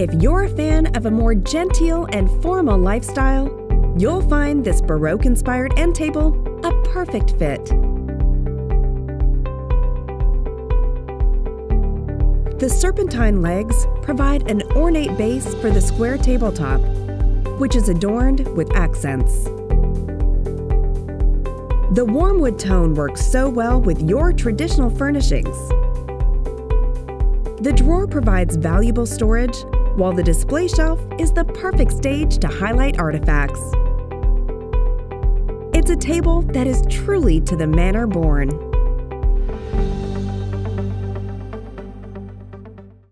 If you're a fan of a more genteel and formal lifestyle, you'll find this Baroque-inspired end table a perfect fit. The serpentine legs provide an ornate base for the square tabletop, which is adorned with accents. The warm wood tone works so well with your traditional furnishings. The drawer provides valuable storage, while the display shelf is the perfect stage to highlight artifacts. It's a table that is truly to the manner born.